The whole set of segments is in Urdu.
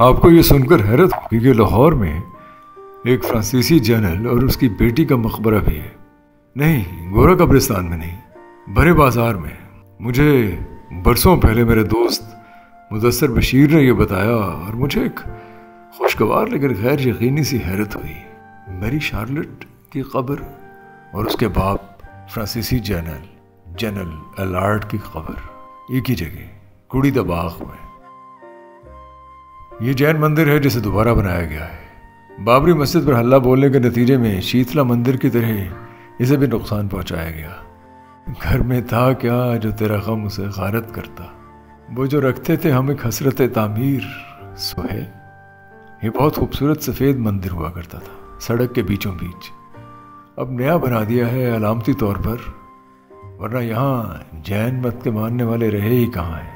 آپ کو یہ سن کر حیرت ہوگی کہ لاہور میں ایک فرانسیسی جنرل اور اس کی بیٹی کا مقبرہ بھی ہے. نہیں، گورا قبرستان میں نہیں، بڑے بازار میں. مجھے برسوں پہلے میرے دوست مدثر بشیر نے یہ بتایا اور مجھے ایک خوشگوار لیکن غیر یقینی سی حیرت ہوئی. میری شارلٹ کی قبر اور اس کے باپ فرانسیسی جنرل الارڈ کی قبر ایک ہی جگہ، کوڑی دا باغ میں. یہ جین مندر ہے جسے دوبارہ بنایا گیا ہے. بابری مسجد پر حلہ بولنے کے نتیجے میں شیتلا مندر کی طرح اسے بھی نقصان پہنچایا گیا. گھر میں تھا کیا جو تیرا غم اسے غارت کرتا، وہ جو رکھتے تھے ہم ایک حسرت تعمیر. سوہے یہ بہت خوبصورت سفید مندر ہوا کرتا تھا سڑک کے بیچوں بیچ. اب نیا بنا دیا ہے علامتی طور پر، ورنہ یہاں جین مت کے ماننے والے رہے ہی کہاں ہیں.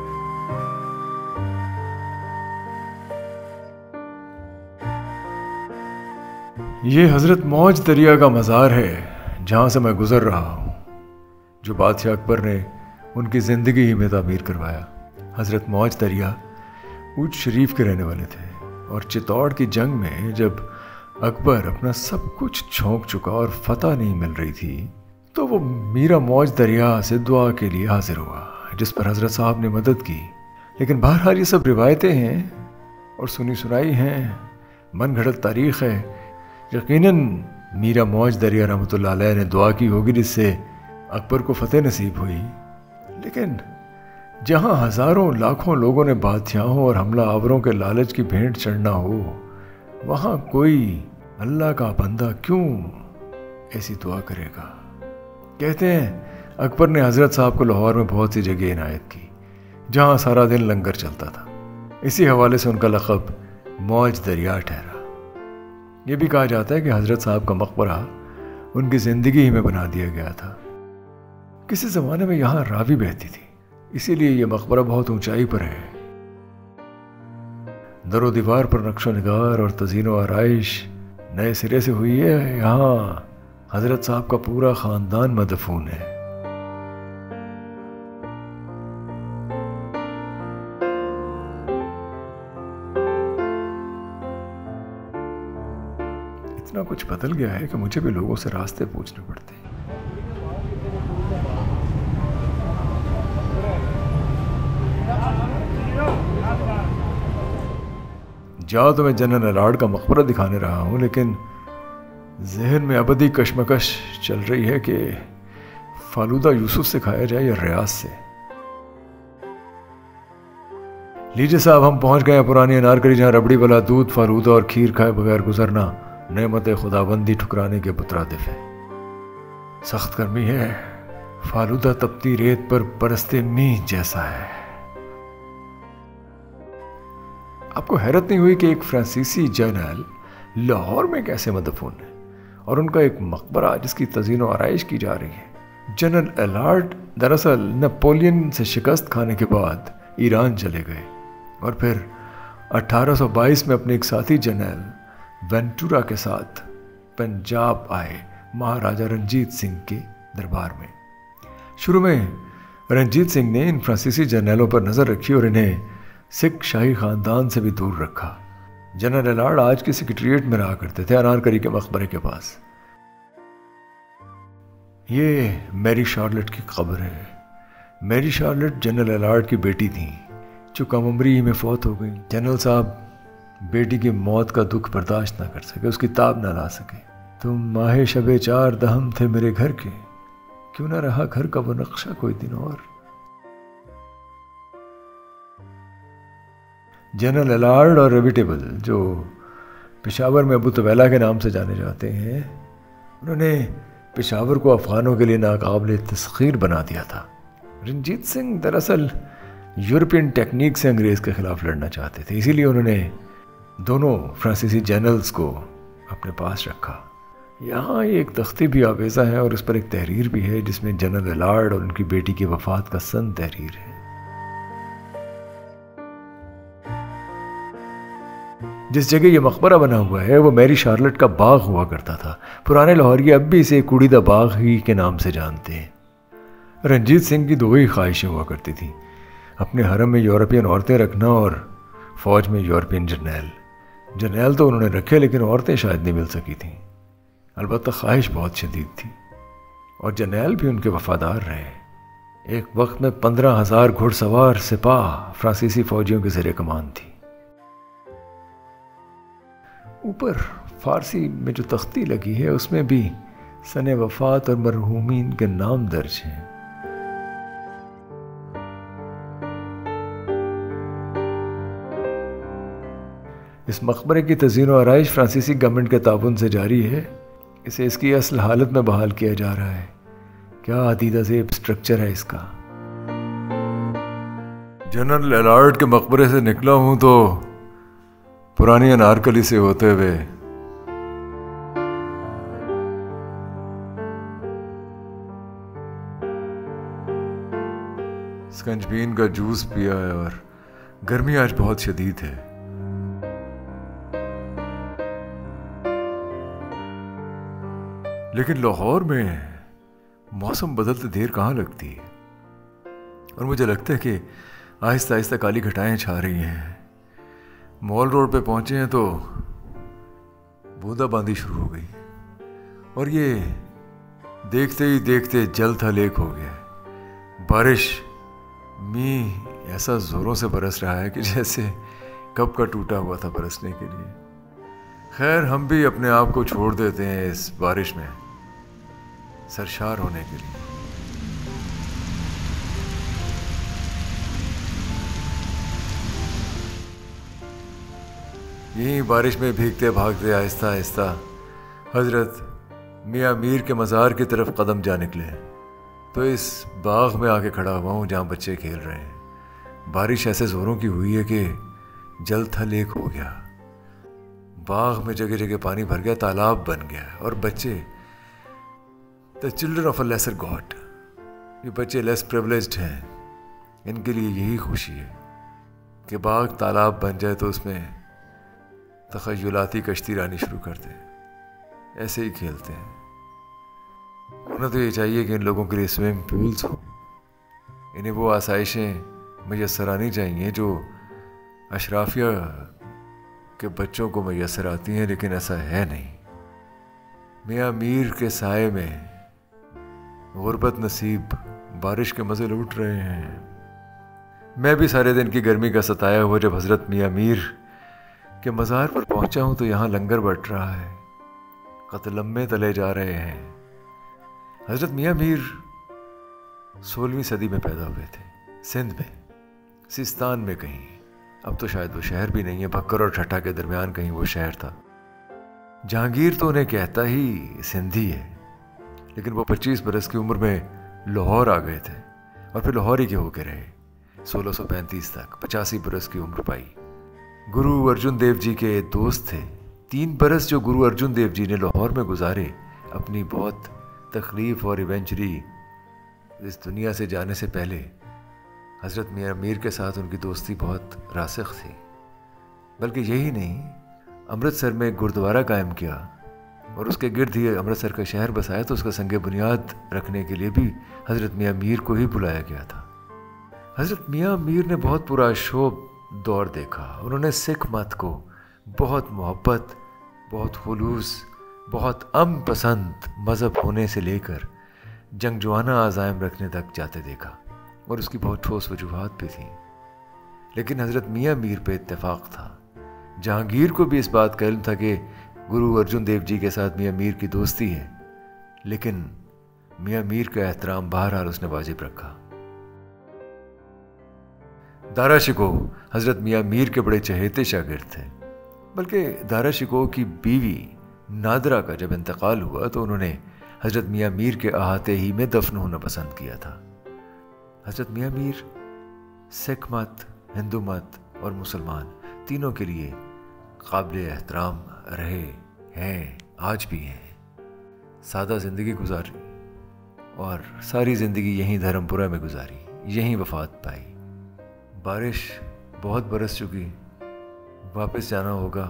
یہ حضرت موج دریا کا مزار ہے جہاں سے میں گزر رہا ہوں، جو بادشاہ اکبر نے ان کی زندگی ہی میں تعمیر کروایا. حضرت موج دریا اوج شریف کے رہنے والے تھے، اور چتوڑ کی جنگ میں جب اکبر اپنا سب کچھ جھونک چکا اور فتح نہیں مل رہی تھی تو وہ میرا موج دریا سے دعا کے لیے حاضر ہوا، جس پر حضرت صاحب نے مدد کی. لیکن بہرحال یہ سب روایتیں ہیں اور سنی سنائی ہیں، من گھڑت تاریخ ہے. یقیناً میرا موج دریا رحمۃ اللہ علیہ نے دعا کی ہوگی جس سے اکبر کو فتح نصیب ہوئی. لیکن جہاں ہزاروں لاکھوں لوگوں نے بادشاہوں اور حملہ آوروں کے لالچ کی بھینٹ چڑھنا ہو، وہاں کوئی اللہ کا بندہ کیوں ایسی دعا کرے گا؟ کہتے ہیں اکبر نے حضرت صاحب کو لاہور میں بہت سی جگہ عنایت کی جہاں سارا دن لنگر چلتا تھا. اسی حوالے سے ان کا لقب موج دریا ٹھہرا. یہ بھی کہا جاتا ہے کہ حضرت صاحب کا مقبرہ ان کی زندگی ہی میں بنا دیا گیا تھا. کسی زمانے میں یہاں راوی بہتی تھی، اسی لیے یہ مقبرہ بہت اونچائی پر ہے. در و دیوار پر نقش و نگار اور تزئین و آرائش نئے سرے سے ہوئی ہے. یہاں حضرت صاحب کا پورا خاندان مدفون ہے. اتنا کچھ بدل گیا ہے کہ مجھے بھی لوگوں سے راستے پوچھنے پڑتے ہیں. جاؤ تو میں جنرل الارڈ کا مقبرہ دکھانے رہا ہوں، لیکن ذہن میں ابدی کشمکش چل رہی ہے کہ فالودہ یوسف سے کھایا جائے یا ریاض سے. لیجیے صاحب، ہم پہنچ گئے ہیں پرانی انارکلی، جہاں ربڑی والا دودھ فالودہ اور کھیر کھائے بغیر گزرنا نعمت خداوندی ٹھکرانے کے مترادف ہے. سخت گرمی ہے، فالودہ تپتی ریت پر برستے میںھ جیسا ہے. آپ کو حیرت نہیں ہوئی کہ ایک فرانسیسی جنرل لاہور میں کیسے مدفون ہے، اور ان کا ایک مقبرہ جس کی تزئین و آرائش کی جا رہی ہے. جنرل الارڈ دراصل نپولین سے شکست کھانے کے بعد ایران چلے گئے اور پھر 1822 میں اپنے ایک ساتھی جنرل وینٹورا کے ساتھ پنجاب آئے مہاراجہ رنجیت سنگھ کے دربار میں. شروع میں رنجیت سنگھ نے ان فرانسیسی جرنیلوں پر نظر رکھی اور انہیں سکھ شاہی خاندان سے بھی دور رکھا. جنرل الارڈ آج کی سیکریٹریٹ میں رہا کرتے تھے، انارکلی کے مقبرے کے پاس. یہ میری شارلٹ کی قبر ہے. میری شارلٹ جنرل الارڈ کی بیٹی تھیں جو کم عمری ہی میں فوت ہو گئی. جنرل صاحب بیٹی کی موت کا دکھ برداشت نہ کر سکے، اس کی تاب نہ لا سکے. تم ماہ شب 4 دہم تھے میرے گھر کے، کیوں نہ رہا گھر کا وہ نقشہ کوئی دن اور. جنرل الارڈ اور ریویٹیبل، جو پشاور میں ابو طویلہ کے نام سے جانے جاتے ہیں، انہوں نے پشاور کو افغانوں کے لیے ناقابل تسخیر بنا دیا تھا. رنجیت سنگھ دراصل یورپین ٹیکنیک سے انگریز کے خلاف لڑنا چاہتے تھے، اسی لیے انہوں نے دونوں فرانسیسی جنرلز کو اپنے پاس رکھا. یہاں ایک تختی بھی آویزہ ہے اور اس پر ایک تحریر بھی ہے جس میں جنرل الارڈ اور ان کی بیٹی کی وفات کا سن تحریر ہے. جس جگہ یہ مقبرہ بنا ہوا ہے وہ میری شارلٹ کا باغ ہوا کرتا تھا. پرانے لاہوری اب بھی اسے کوڑی دا باغ ہی کے نام سے جانتے ہیں. رنجیت سنگھ کی دو ہی خواہشیں ہوا کرتی تھیں، اپنے حرم میں یورپین عورتیں رکھنا اور فوج میں یورپین جرنیل تو انہوں نے رکھے، لیکن عورتیں شاید نہیں مل سکی تھیں، البتہ خواہش بہت شدید تھی، اور جرنیل بھی ان کے وفادار رہے۔ ایک وقت میں 15,000 گھڑ سوار سپاہ فرانسیسی فوجیوں کے زیر کمان تھی۔ اوپر فارسی میں جو تختی لگی ہے اس میں بھی سن وفات اور مرحومین کے نام درج ہیں۔ اس مقبرے کی تزئین و آرائش فرانسیسی گورنمنٹ کے تعاون سے جاری ہے۔ اسے اس کی اصل حالت میں بحال کیا جا رہا ہے۔ کیا عدیدہ زیب اسٹرکچر ہے اس کا۔ جنرل الارڈ کے مقبرے سے نکلا ہوں تو پرانی انارکلی سے ہوتے ہوئے سکنجبین کا جوس پیا ہے، اور گرمی آج بہت شدید ہے۔ لیکن لاہور میں موسم بدلتے دیر کہاں لگتی ہے، اور مجھے لگتا ہے کہ آہستہ آہستہ کالی گھٹائیں چھا رہی ہیں۔ مال روڈ پہ پہنچے ہیں تو بوندا باندی شروع ہو گئی، اور یہ دیکھتے ہی دیکھتے جل تھا لیک ہو گیا۔ بارش میہ ایسا زوروں سے برس رہا ہے کہ جیسے کب کا ٹوٹا ہوا تھا برسنے کے لیے۔ خیر، ہم بھی اپنے آپ کو چھوڑ دیتے ہیں اس بارش میں سرشار ہونے کے لیے۔ یہیں بارش میں بھیگتے بھاگتے آہستہ آہستہ حضرت میاں میر کے مزار کی طرف قدم جا نکلے، تو اس باغ میں آ کے کھڑا ہوا ہوں جہاں بچے کھیل رہے ہیں۔ بارش ایسے زوروں کی ہوئی ہے کہ جل تھل ایک ہو گیا، باغ میں جگہ جگہ پانی بھر گیا، تالاب بن گیا، اور بچے the children of a lesser god، یہ بچے لیس پریولیجڈ ہیں، ان کے لیے یہی خوشی ہے کہ باغ تالاب بن جائے تو اس میں تخیلاتی کشتی رانی شروع کرتے ہیں، ایسے ہی کھیلتے ہیں۔ انہیں تو یہ چاہیے کہ ان لوگوں کے لیے سوئمنگ پولز ہوں، انہیں وہ آسائشیں میسر آنی چاہیے جو اشرافیہ کے بچوں کو میسر آتی ہیں، لیکن ایسا ہے نہیں۔ میاں میر کے سائے میں غربت نصیب بارش کے مزے لوٹ رہے ہیں۔ میں بھی سارے دن کی گرمی کا ستایا ہوا جب حضرت میاں میر کے مزار پر پہنچا ہوں تو یہاں لنگر بٹ رہا ہے، قتلمے تلے جا رہے ہیں۔ حضرت میاں میر 16ویں صدی میں پیدا ہوئے تھے، سندھ میں، سیستان میں کہیں، اب تو شاید وہ شہر بھی نہیں ہے، بھکر اور ٹھٹھا کے درمیان کہیں وہ شہر تھا۔ جہانگیر تو انہیں کہتا ہی سندھی ہے، لیکن وہ 25 برس کی عمر میں لاہور آ گئے تھے، اور پھر لاہور ہی کے ہو کے رہے 1635 تک، 85 برس کی عمر پائی۔ گرو ارجن دیو جی کے دوست تھے۔ 3 برس جو گرو ارجن دیو جی نے لاہور میں گزارے اپنی بہت تکلیف اور ایونچولی اس دنیا سے جانے سے پہلے، حضرت میاں میر کے ساتھ ان کی دوستی بہت راسخ تھی۔ بلکہ یہی نہیں، امرتسر میں ایک گردوارہ قائم کیا اور اس کے گرد ہی امرتسر کا شہر بسایا، تو اس کا سنگ بنیاد رکھنے کے لیے بھی حضرت میاں میر کو ہی بلایا گیا تھا۔ حضرت میاں میر نے بہت پورا شوب دور دیکھا۔ انہوں نے سکھ مت کو بہت محبت، بہت خلوص، بہت امن پسند مذہب ہونے سے لے کر جنگجوانہ عزائم رکھنے تک جاتے دیکھا، اور اس کی بہت ٹھوس وجوہات بھی تھیں۔ لیکن حضرت میاں میر پہ اتفاق تھا۔ جہانگیر کو بھی اس بات کا علم تھا کہ گرو ارجن دیو جی کے ساتھ میاں میر کی دوستی ہے، لیکن میاں میر کا احترام بہرحال اس نے واجب رکھا۔ دارا شکوہ حضرت میاں میر کے بڑے چہیتے شاگرد تھے، بلکہ دارا شکوہ کی بیوی نادرہ کا جب انتقال ہوا تو انہوں نے حضرت میاں میر کے احاطے ہی میں دفن ہونا پسند کیا تھا۔ حضرت میاں میر سکھ مت، ہندو مت اور مسلمان تینوں کے لیے قابل احترام رہے ہیں، آج بھی ہیں۔ سادہ زندگی گزاری اور ساری زندگی یہیں دھرمپورہ میں گزاری، یہیں وفات پائی۔ بارش بہت برس چکی، واپس جانا ہوگا۔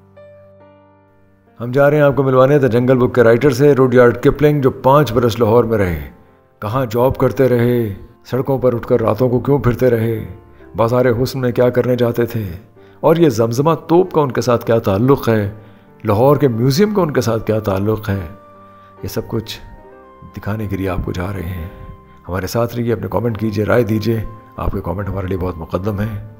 ہم جا رہے ہیں آپ کو ملوانے تھے جنگل بک کے رائٹر سے، روڈیارڈ کپلنگ، جو 5 برس لاہور میں رہے، کہاں جاب کرتے رہے، سڑکوں پر اٹھ کر راتوں کو کیوں پھرتے رہے، بازار حسن میں کیا کرنے جاتے تھے، اور یہ زمزمہ توپ کا ان کے ساتھ کیا تعلق ہے، لاہور کے میوزیم کا ان کے ساتھ کیا تعلق ہے، یہ سب کچھ دکھانے کے لیے آپ کو جا رہے ہیں۔ ہمارے ساتھ رہیے، اپنے کامنٹ کیجیے، رائے دیجیے، آپ کے کامنٹ ہمارے لیے بہت مقدم ہیں۔